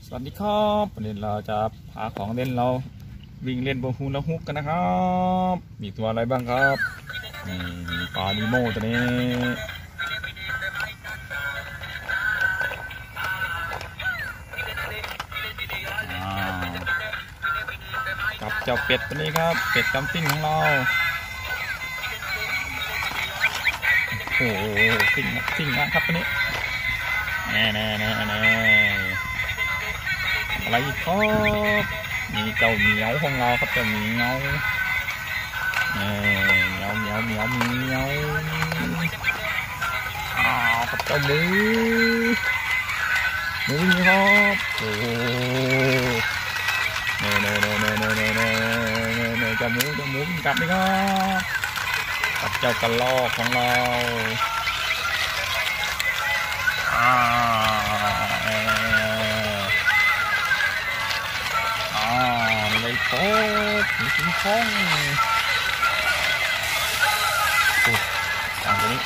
สวัสดีครับวันนี้เราจะพาของเล่นเราวิ่งเล่นบนฮูลาฮุกกันนะครับมีตัวอะไรบ้างครับมีปลานิโมตัวนี้กับเจ้าเป็ดตัวนี้ครับเป็ดจัมปิ้งของเราโอ้โหสิ่งนะครับตัวนี้แน่อะไรอีกครับมีเจ้าเหมียวของเราครับเจ้าเหมียวเหมียวกับเจ้าหมูนี่ครับโอ้เจ้าหมูกัดนี่ครับกับเจ้ากระรอกของเราเลยโป๊ะมีสิงคงอันนี้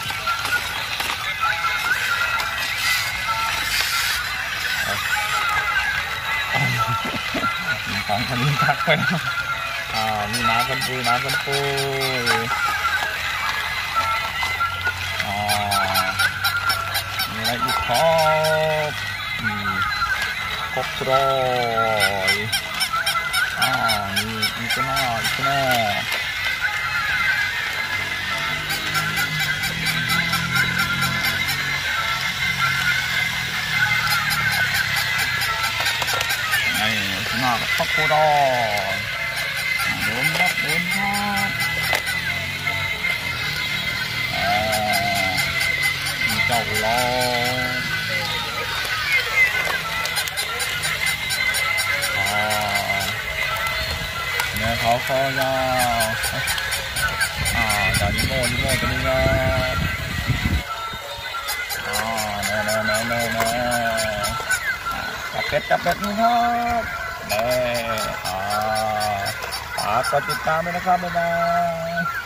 มีของคันนี้ทักไปนะมีน้ำกันปูมีอะไรอีกครับกบรอยนี่ก็น่าพักโคดอนโดนครับมีเจ้าล้อเนี่ยเขาคอยาวจากนิโมตัวนี้ครับจับเป็ดนี่ครับฝากกดติดตามด้วยนะครับบ๊ายบาย